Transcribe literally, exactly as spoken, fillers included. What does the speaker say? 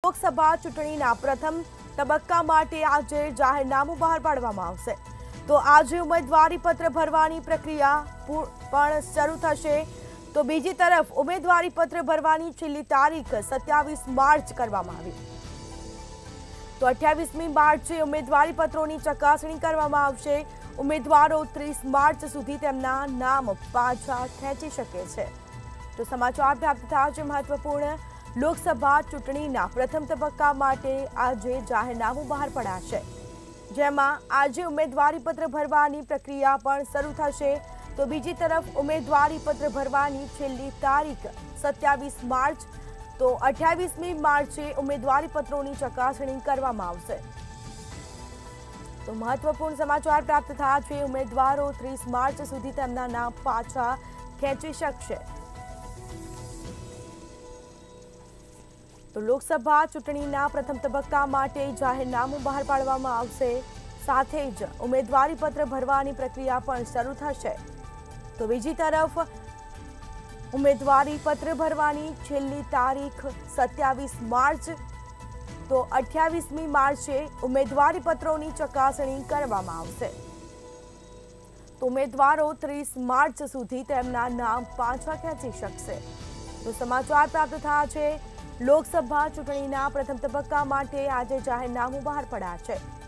લોકસભા ચૂંટણીના પ્રથમ તબક્કા માટે આજે જાહેરનામું બહાર પાડવામાં આવશે। તો આજે ઉમેદવારી પત્ર ભરવાની પ્રક્રિયા પણ શરૂ થશે। તો બીજી તરફ ઉમેદવારી પત્ર ભરવાની છેલ્લી તારીખ સત્યાવીસ માર્ચ કરવામાં આવી। તો અઠ્યાવીસમી માર્ચે ઉમેદવારી પત્રોની ચકાસણી કરવામાં આવશે। ઉમેદવારો ત્રીસ માર્ચ સુધી તેમના નામ પાછા ખેંચી શકે છે। તો સમાચાર પ્રાપ્ત થયા છે મહત્વપૂર્ણ લોકસભા ચૂંટણીના પ્રથમ તબક્કા માટે આજે જાહેરનામું બહાર પડાશે, જેમાં આજે ઉમેદવારી પત્ર ભરવાની પ્રક્રિયા પણ શરૂ થશે। તો બીજી તરફ ઉમેદવારી પત્ર ભરવાની છેલ્લી તારીખ સત્યાવીસ માર્ચ, તો અઠ્યાવીસમી માર્ચે ઉમેદવારી પત્રોની ચકાસણી કરવામાં આવશે। તો મહત્વપૂર્ણ સમાચાર પ્રાપ્ત થયા છે। ઉમેદવારો ત્રીસ માર્ચ સુધી તેમના નામ પાછા ખેંચી શકશે। તો લોકસભા ચૂંટણીના પ્રથમ તબક્કા માટે જાહેરનામું બહાર પાડવામાં આવશે, સાથે જ ઉમેદવારી પત્ર ભરવાની પ્રક્રિયા પણ શરૂ થશે। તો બીજી તરફ ઉમેદવારી પત્ર ભરવાની છેલ્લી તારીખ સત્યાવીસ માર્ચ, તો અઠ્યાવીસમી માર્ચે ઉમેદવારી પત્રોની ચકાસણી કરવામાં આવશે। તો ઉમેદવારો ત્રીસ માર્ચ સુધી તેમના નામ પાછા ખેંચી શકશે। તો સમાચાર પ્રાપ્ત થયા છે લોકસભા ચૂંટણીના પ્રથમ તબક્કા માટે આજે જાહેરનામું બહાર પડ્યા છે।